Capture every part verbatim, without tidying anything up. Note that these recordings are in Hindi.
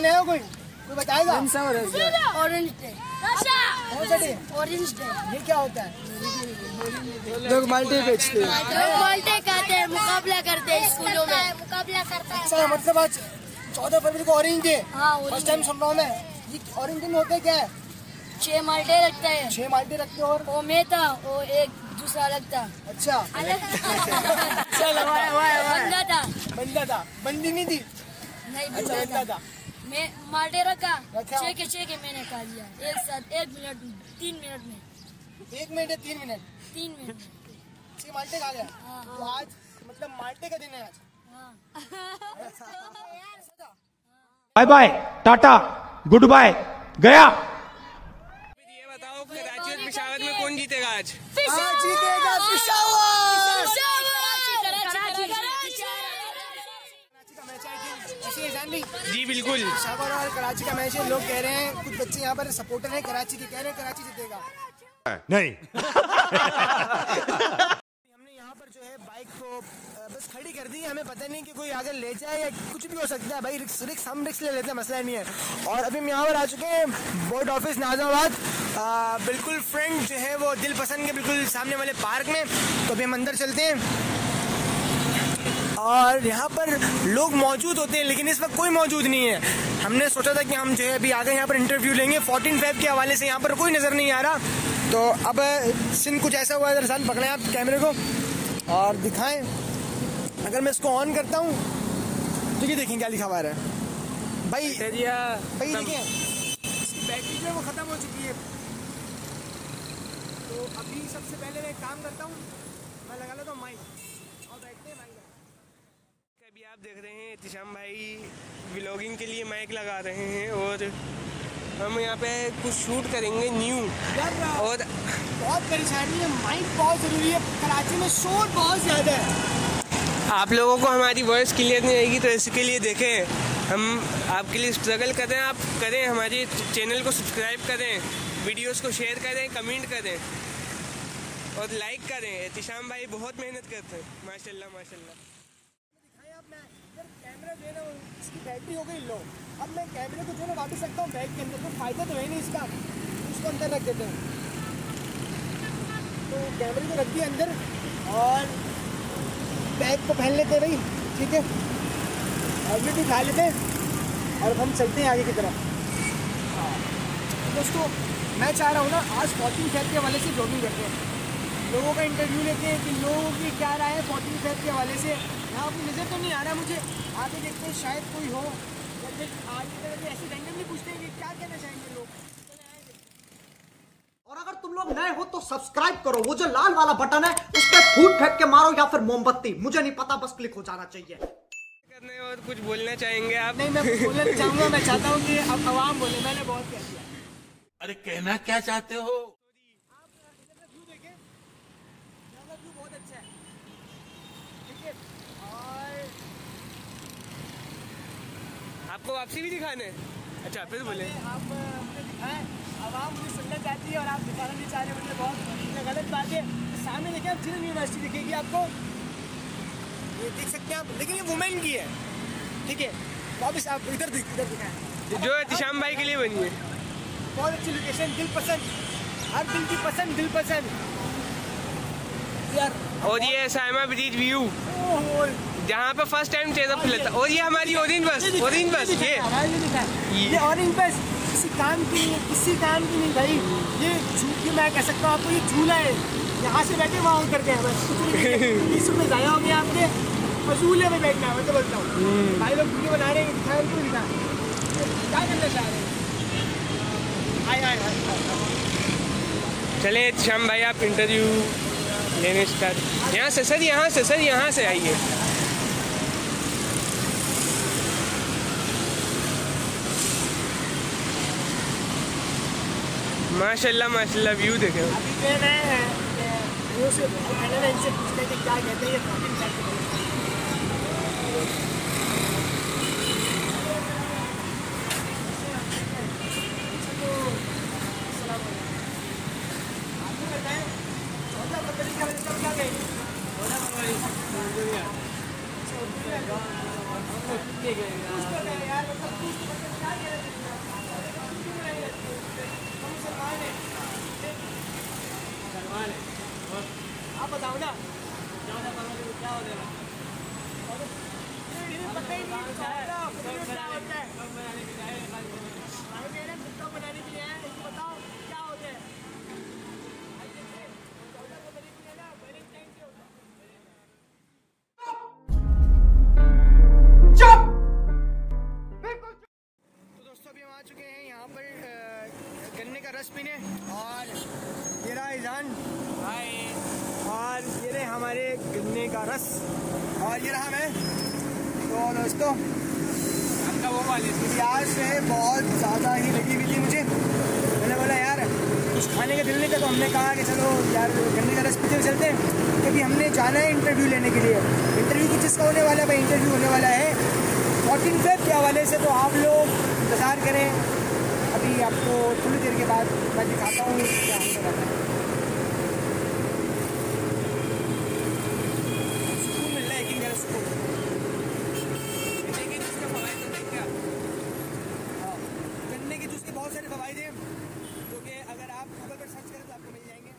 है कोई कोई बताएगा? Orange day. कौन सा डे? Orange day. ये क्या होता है? लोग माल्टे बेचते हैं। लोग माल्टे खाते हैं, मुकाबला करते हैं स्कूलों में, मुकाबला करते हैं। अच्छा, मतलब आज चौदह फरवरी को ऑरेंज डे। हाँ, फर्स्ट टाइम सुन रहा हूँ मैं। ये ऑरेंज डे में होता है क्या है? छह माल्टे रखते हैं। छह माल्टे रखते हो और वो मैं था, वो एक दूसरा लगता। अच्छा बंदा था। बंदा था, बंदी नहीं थी। नहीं, अच्छा, बंदा बंदा था। था। मैं माल्टे रखा, रखा। छह के छह के मैंने खा लिया एक साथ, एक मिनट में, तीन मिनट में। एक मिनट या तीन मिनट? तीन मिनट में छह माल्टे खा गया। हाँ। तो आज मतलब माल्टे का दिन है आज। हाँ। बाय बाय, टाटा, गुड बाय, गया। ये बताओ कराची और पेशावर में कौन जीतेगा आज? आज जीतेगा पेशावर। जी बिल्कुल, पेशावर और कराची का मैच है। लोग कह रहे हैं, कुछ बच्चे यहाँ पर सपोर्टर हैं कराची के, कह रहे हैं कराची जीतेगा। नहीं। हमने यहाँ पर जो है बाइक को बस खड़ी कर दी। हमें पता नहीं कि कोई आगे ले जाए या कुछ भी हो सकता है भाई। रिक्स रिक्स हम रिक्स ले लेते हैं, मसला नहीं है। और अभी हम यहाँ पर आ चुके हैं बोर्ड ऑफिस नाजाबाद, बिल्कुल फ्रंट जो है वो दिल पसंद के बिल्कुल सामने वाले पार्क में। तो अभी हम अंदर चलते हैं और यहाँ पर लोग मौजूद होते हैं, लेकिन इस वक्त कोई मौजूद नहीं है। हमने सोचा था कि हम जो है अभी आगे यहाँ पर इंटरव्यू लेंगे। फोर्टीन फेब के हवाले से यहाँ पर कोई नज़र नहीं आ रहा। तो अब सीन कुछ ऐसा हुआ है, दरअसल पकड़ें आप कैमरे को और दिखाएं। अगर मैं इसको ऑन करता हूँ तो ये देखें क्या लिखा हुआ है भाई। भाई देखें, इसकी बैटरी जो है वो ख़त्म हो चुकी है। तो अभी सबसे पहले मैं एक काम करता हूँ, मैं लगा लेता हूँ माइक और बैठते हैं माइक। अभी आप देख रहे हैं एहतिशाम भाई व्लॉगिंग के लिए माइक लगा रहे हैं और हम यहाँ पे कुछ शूट करेंगे न्यू। और बहुत परेशानी है, माइक बहुत ज़रूरी है। कराची में शोर बहुत ज़्यादा है। आप लोगों को हमारी वॉइस क्लियर नहीं आएगी, तो इसके लिए देखें हम आपके लिए स्ट्रगल करें। आप करें, हमारे चैनल को सब्सक्राइब करें, वीडियोस को शेयर करें, कमेंट करें और लाइक करें। एहतिशाम भाई बहुत मेहनत करते हैं, माशाल्लाह माशाल्लाह। कैमरा जो है ना इसकी बैटरी हो गई लो। अब मैं कैमरे को जो है वापस रखता हूँ बैग के अंदर, तो फायदा तो है नहीं इसका। उसको अंदर रख देते हैं। तो कैमरे को रख दिया अंदर और बैग को पहन लेते हैं भाई, ठीक है। हेलमेट भी उठा लेते हैं और हम चलते हैं आगे की तरफ। हाँ दोस्तों, मैं चाह रहा हूँ ना आज फोर्टीन फेब के हवाले से जॉगिंग करते हैं, लोगों का इंटरव्यू लेते हैं कि लोगों की क्या राय है फोर्टीन फेब के हवाले से। यहाँ कोई नज़र तो नहीं आ रहा मुझे, आगे देखते हैं शायद कोई हो या फिर आगे ऐसे रैंडमली पूछते हैं कि क्या कहना चाहेंगे लोग। और अगर तुम लोग नए हो तो सब्सक्राइब करो, वो जो लाल वाला बटन है उस पर फूट फेंक के मारो या फिर मोमबत्ती, मुझे नहीं पता, बस क्लिक हो जाना चाहिए। करने और कुछ बोलना चाहेंगे आप? नहीं, मैं कुछ बोलना चाहूँगा। मैं चाहता हूँ कि अब आवाम बोले, मैंने बहुत कह दिया। अरे कहना क्या चाहते हो? बहुत अच्छा है, ठीक है। और आपको वापसी भी दिखाने? अच्छा फिर बोले। आप हमने दिखाएं, आवाम मुझे सुनना चाहती है और आप दिखाना नहीं चाह रहे, मुझे बहुत गलत बात है। सामने देखिए आप, जिन यूनिवर्सिटी दिखेगी आपको, ये देख सकते हैं आप, लेकिन ये वुमेन की है, ठीक है। वापस आप इधर दिख इधर दिखाएं, जो एहतिशाम भाई के लिए बनी है। बहुत अच्छी लोकेशन, दिल पसंद, हर दिल की पसंद, दिल पसंद यार। और ये साइमा ब्रिज व्यू जहाँ पे फर्स्ट टाइम चेज़अप खुला था। और ये हमारी ऑरेंज बस, ऑरेंज बस ये ये ऑरेंज बस किसी काम की नहीं, किसी काम की नहीं भाई। ये झूठ की मैं कह सकता हूँ आपको, ये झूला है। यहाँ से बैठे वहाँ उतरते हैं बस, कुछ नहीं। बीस रुपये ज़ाया हो गया आपके, फजूले में बैठना है। मैं तो बोलता हूँ भाई लोग वीडियो बना रहे हैं, दिखाएं उनको, दिखाएं क्या करना चाह रहे हैं। आए आए चले एहतिशाम भाई आप इंटरव्यू लेने स्टार्ट। यहाँ से सर, यहाँ से सर, यहाँ से आइए। माशाल्लाह माशाल्लाह व्यू देखें। अभी ट्रेन है, वो से इनसे पूछते हैं कि क्या कहते हैं ये फोर्टीन फेब। यार आ चुके हैं यहाँ पर अ, गन्ने का रस पीने और ये रहा ईजान हाय। और ये रहे हमारे गन्ने का रस और ये रहा मैं। तो दोस्तों आपका वो वाले प्यास है बहुत ज़्यादा ही लगी हुई थी मुझे। मैंने बोला यार कुछ खाने का दिल नहीं था तो हमने कहा कि चलो यार गन्ने का रस पीते हुए चलते हैं क्योंकि हमने जाना है इंटरव्यू लेने के लिए। इंटरव्यू की जिसका होने वाला है भाई इंटरव्यू होने वाला है फोर्टीन फेब के हवाले से। तो आप लोग इंतज़ार करें, अभी आपको थोड़ी देर के बाद मैं दिखाता हूँ क्या होने वाला है। सुकून मिल रहा है कि मेरा सुकून। हाँ, गन्ने के जूस के बहुत सारे फवाइद हैं जो कि अगर आप गूगल पर सर्च करें तो आपको मिल जाएंगे।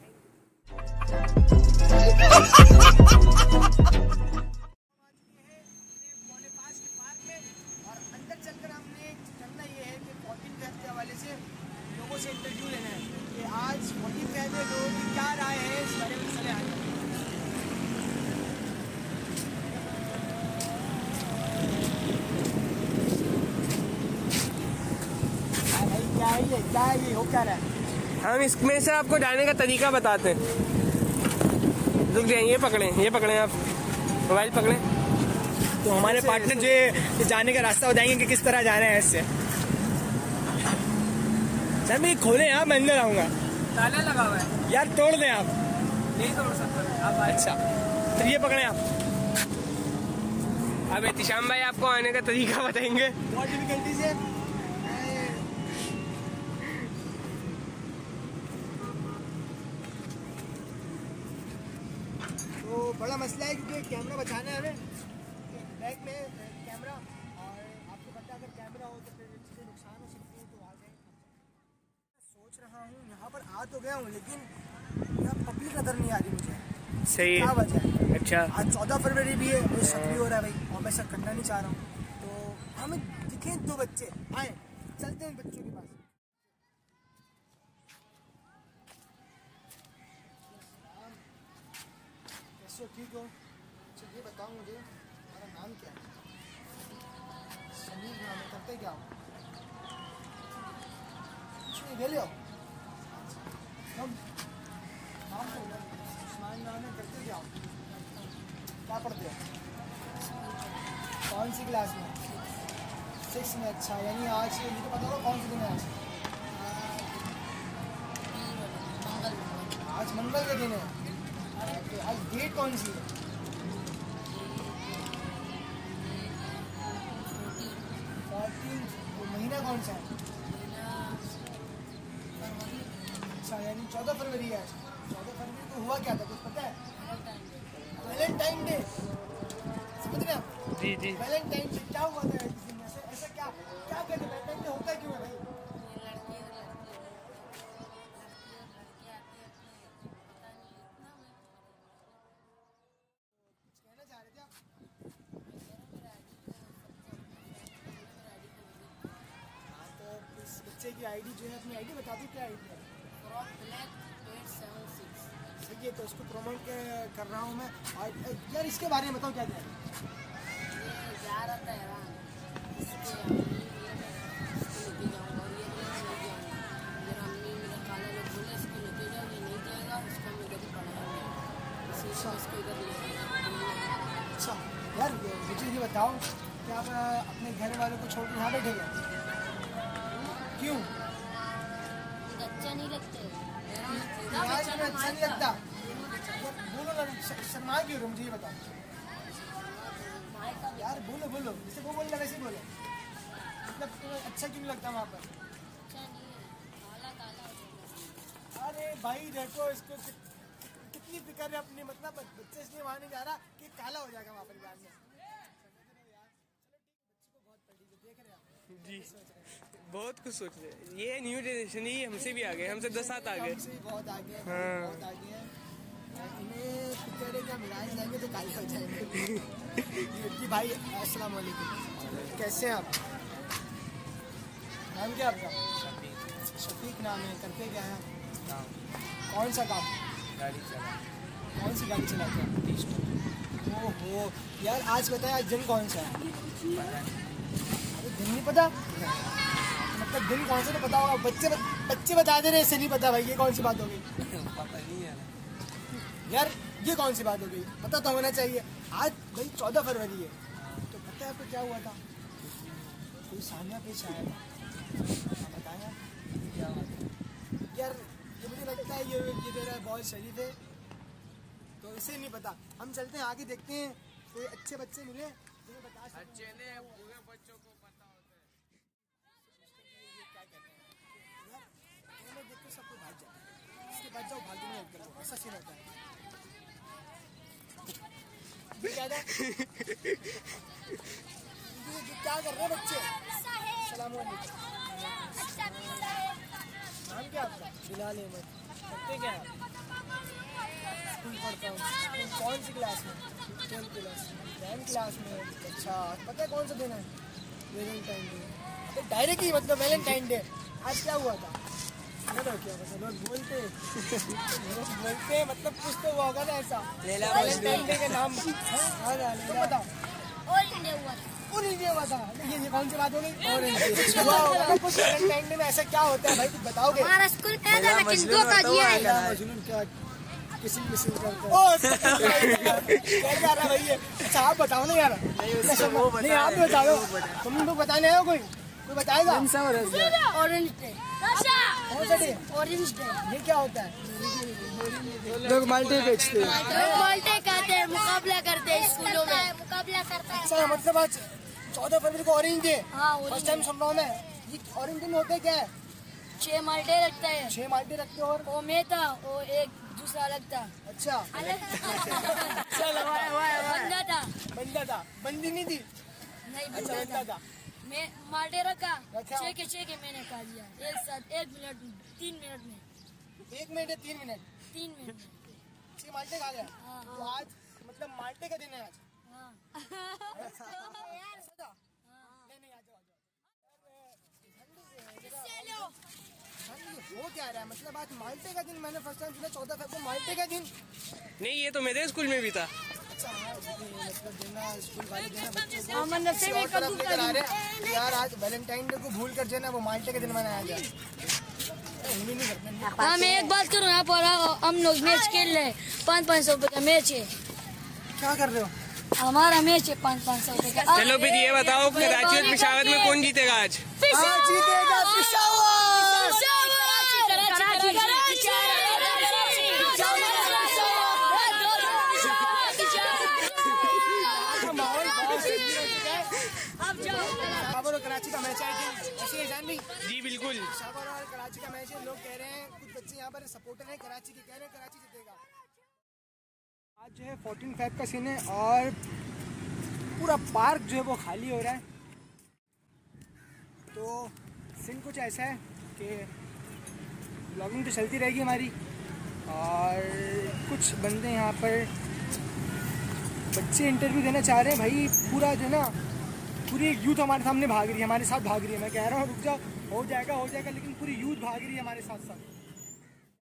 लोगों से इंटरव्यू लेना है कि आज फोर्टीन फेब में लोगों की क्या राय है इस बारे में चले आए। भाई क्या है ये क्या है ये हो क्या रहा है? हम इसमें से आपको जाने का तरीका बताते हैं। रुक जाए, ये पकड़ें, ये पकड़ें, आप मोबाइल पकड़ें। तो हमारे पार्टनर जो है जाने का रास्ता बताएंगे कि किस तरह जाना है इससे। सर मैं खोले आप, मैं अंदर आऊँगा। ताला लगा हुआ है यार तोड़ दें आप। नहीं तोड़ सकते आप। अच्छा तो ये पकड़े आप। अब एहतिशाम भाई आपको आने का तरीका बताएंगे। बहुत डिफिकल्टी से तो बड़ा मसला है क्योंकि कैमरा बचाना है हमें। बैग में कैमरा और आपको पता है अगर कैमरा हो तो फिर चीज़ें नुकसान हो सकती हैं। तो आ गए सोच रहा हूँ यहाँ पर आ तो गया हूँ लेकिन यहाँ पब्लिक नज़र नहीं आ रही मुझे। सही क्या है। वजह है? अच्छा, आज चौदह फरवरी भी है, मुझे शक भी हो रहा है भाई और मैं शक करना नहीं चाह रहा हूँ। तो हमें दिखे दो बच्चे आए, चलते हैं बच्चों के पास। कैसे हो, ठीक हो? अच्छा ये बताओ मुझे तुम्हारा नाम क्या है? समीर नाम है, करते क्या हो? अच्छा ये ले लो हम नाम तो उस्मान नाम है, करते क्या हो? क्या पढ़ते हो? कौन सी क्लास में? सिक्स में। अच्छा यानी आज ये मुझे पता होगा कौन सी दिन है आज? आज मंगल का दिन है। तो आज डेट कौन सी है? फोर्टीन। तो महीना कौन सा है? अच्छा यानी चौदह फरवरी है आज। चौदह फरवरी को हुआ क्या था कुछ पता है? वैलेंटाइन डे, समझ रहे आप? जी जी। वैलेंटाइन डे क्या हुआ था इस दिन? ऐसा ऐसा क्या क्या कहते हैं वैलेंटाइन डे होता क्यों है भाई? कुछ कहना चाह रहे थे आप? हाँ तो इस बच्चे की आईडी जो है अपनी आईडी बता दो, क्या आईडी है? सही है, तो इसको प्रमोट कर रहा हूँ मैं। और यार इसके बारे में बताओ क्या क्या है? अच्छा यार मुझे ये बताओ कि आप अपने घर वालों को छोड़ कर यहाँ बैठे हैं क्यों? अच्छा नहीं लगते। आज में अच्छा नहीं लगता। बोलो ना, शर्मा क्यों रहे हो? मुझे ये बताओ यार। बोलो बोलो, जैसे वो बोलना वैसे बोलो। मतलब तुम्हें अच्छा क्यों नहीं लगता वहाँ पर? अरे भाई देखो इसको कि, कितनी फिक्र है अपनी। मतलब बच्चे इसलिए वहाँ नहीं जा रहा कि काला हो जाएगा वहाँ पर बाद में। जी बहुत कुछ सोच रहे हैं। ये न्यू जनरेशन ही हमसे भी आगे, हमसे दस सात आगे। हमसे भी बहुत आगे हैं, हाँ। बहुत आगे हैं। इन्हें फिक्र है कि हम मिलाए जाएंगे तो काले हो जाएंगे। जी भाई अस्सलाम वालेकुम, कैसे हैं आप? नाम क्या आपका? शफीक नाम है। करते क्या है? कौन सा काम? गाड़ी चला। कौन सी गाड़ी चलाते हैं? ओहो यार आज बताया आज दिन कौन सा है? अरे दिन नहीं पता? मतलब दिन कौन से तो पता होगा, बच्चे बच्चे बता दे रहे, इससे नहीं पता भाई, ये कौन सी बात हो गई? पता नहीं है यार ये कौन सी बात हो गई, पता तो होना चाहिए। आज भाई चौदह फरवरी है, तो पता है आपको क्या हुआ था? कोई सामना पेश आया था, बताया क्या बात है? यार ये मुझे लगता है ये ये दे रहा है बहुत शरीफ है, तो इसे नहीं पता। हम चलते हैं आगे, देखते हैं कोई अच्छे बच्चे मिले तुम्हें बता सकते हैं। अच्छे ने पूरे बच्चों को पता होता है क्या कहते हैं यार, ये लोग देख के सब कोई भाग जाता है, इसके बाद जाओ भागने में करो, ऐसा सीन होता है। ये क्या था? ये क्या कर रहे हैं बच्चे? अस्सलामुअलैकुम। नाम क्या आपका? बिलाल अहमद। पढ़ते क्या है? स्कूल पढ़ता हूँ। कौन सी क्लास में? टेंथ क्लास में। टेंथ क्लास में, अच्छा। पता है कौन सा दिन है? Valentine day. तो डायरेक्ट ही मतलब वैलेंटाइन डे। आज क्या हुआ था? क्या पता, लोग बोलते लोग बोलते मतलब कुछ तो हुआ होगा ना ऐसा वैलेंटाइन डे के नाम। हाँ तो बताओ। ऑरेंज डे हुआ था। ऑरेंज डे हुआ था, ये ये कौन सी बात हो गई? ऑरेंज डे हुआ होगा ना कुछ वैलेंटाइन डे में, ऐसा क्या होता है भाई कुछ बताओगे? हमारा स्कूल है ना, लेकिन धोखा दिया है। मजनून क्या किसी मिसिंग करता है? ओ क्या जा रहा है भाई ये? अच्छा आप बताओ ना यार। नहीं आप भी बताओ, तुम लोग बताने आए हो? कोई कोई बताएगा? Orange day. कौन सा डे? Orange day. ये क्या होता है? लोग माल्टे बेचते हैं। माल्टे खाते हैं, मुकाबला करते हैं स्कूलों में, मुकाबला करते हैं। अच्छा मतलब आज चौदह फरवरी को ऑरेंज डे, हाँ, फर्स्ट टाइम सुन रहा हूँ मैं। ये ऑरेंज डे में होता है क्या है? छह माल्टे रखता है, छह माल्टे रखते हो और वो मैं था, वो एक दूसरा लगता। अच्छा चलो बंदा था, बंदा था, बंदी नहीं थी। नहीं अच्छा बंदा बंदा था। था। मैं माल्टे रखा, रखा। छह के छह के मैंने खा लिया एक साथ, एक मिनट तीन मिनट में, एक मिनट या तीन मिनट तीन मिनट में। छह माल्टे खा गया। हाँ। तो आज मतलब माल्टे का दिन है आज। हाँ। नहीं नहीं आ जाओ आ जाओ। हो क्या रहा है मतलब आज माल्टे का दिन? मैंने फर्स्ट टाइम सुना चौदह फरवरी को माल्टे का दिन। नहीं ये तो मेरे स्कूल में भी था अच्छा मतलब देना स्कूल वाले देना बच्चों को हाँ, मतलब किसी से और मैं तरफ कद्दू लेकर आ रहे हैं कि यार आज वैलेंटाइन डे को भूल कर जो है ना वो माल्टे का दिन मनाया जाए। हम ही नहीं करते। हाँ मैं एक बात करूँ, यहाँ पर हम लोग मैच खेल रहे हैं, पाँच पाँच सौ रुपए का मैच है, क्या कर रहे हो? हमारा मैच है पाँच पाँच सौ रुपए का। चलो फिर ये बताओ कराची और पिशावर में कौन जीतेगा आज? आज जीतेगा पिशावर। पिशावर और कराची का मैच है ऐसे ही जान भी। जी बिल्कुल। पिशावर और कराची का मैच है, लोग कह रहे हैं कुछ बच्चे यहाँ पर सपोर्टर हैं कराची के, कह रहे हैं कराची जीतेगा। आज जो है फोर्टीन फाइव का सीन है और पूरा पार्क जो है वो खाली हो रहा है। तो सीन कुछ ऐसा है कि ब्लॉगिंग तो चलती रहेगी हमारी और कुछ बंदे यहाँ पर बच्चे इंटरव्यू देना चाह रहे हैं। भाई पूरा जो है ना पूरी यूथ हमारे सामने भाग रही है, हमारे साथ भाग रही है। मैं कह रहा हूँ रुक जाओ, हो जाएगा हो जाएगा, लेकिन पूरी यूथ भाग रही है हमारे साथ साथ।